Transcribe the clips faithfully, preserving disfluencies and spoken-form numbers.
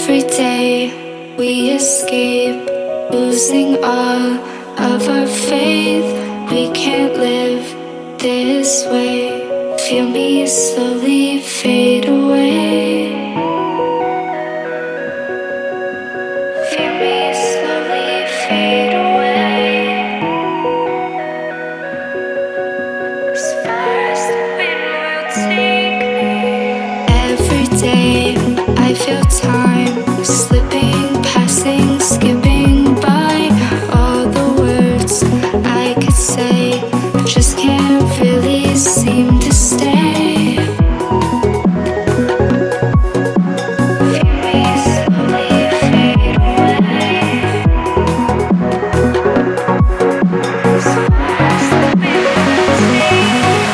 Every day we escape, losing all of our faith. We can't live this way. Feel me slowly fade away. Feel me slowly fade away. As far as the wind will take me. Every day I feel time slipping, passing, skipping by. All the words I could say just can't really seem to stay. Feel me slowly fade away. As far as the wind will take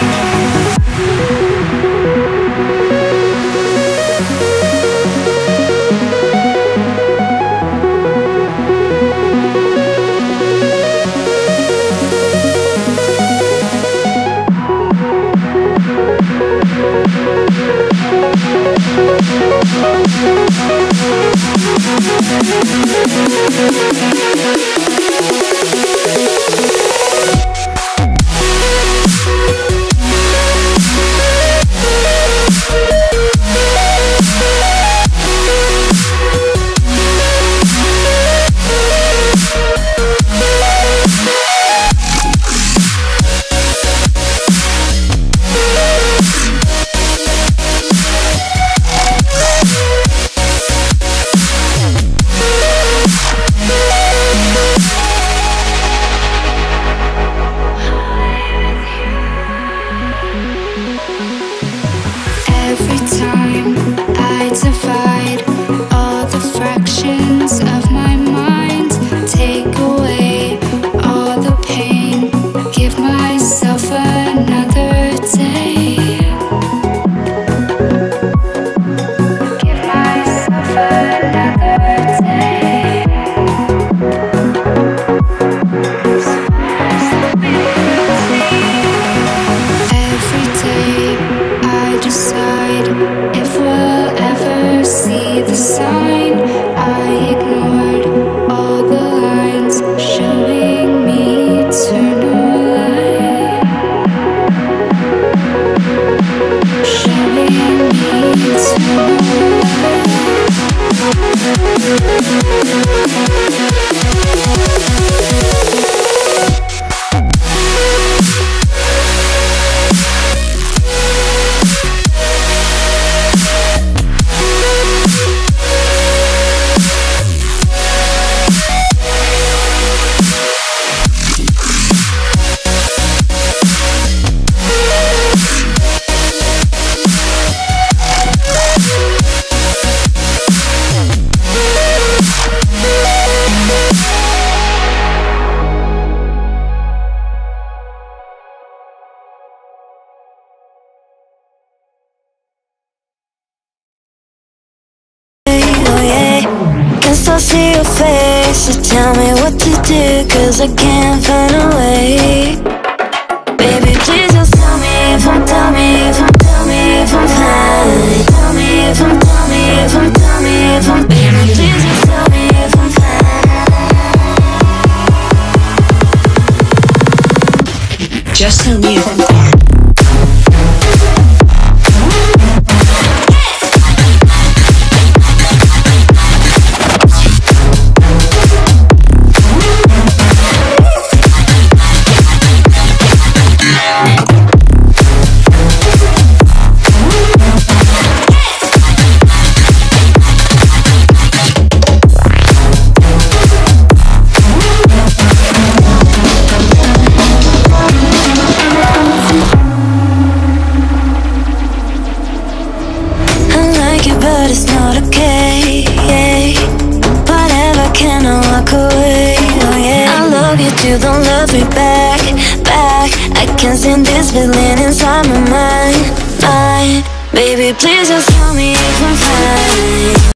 I see your face, so tell me what to do, cause I can't find a way. Baby, please just tell me if I'm, tell me if I'm, tell me if I'm fine. Tell me if I'm, tell me if I'm, tell me if I'm, baby, please just tell me if I'm fine. Just tell me if I'm fine. But it's not okay, yeah. Whatever, can I walk away, oh yeah. I love you too, don't love me back, back. I can't stand this feeling inside my mind, mind. Baby, please just tell me if I'm fine.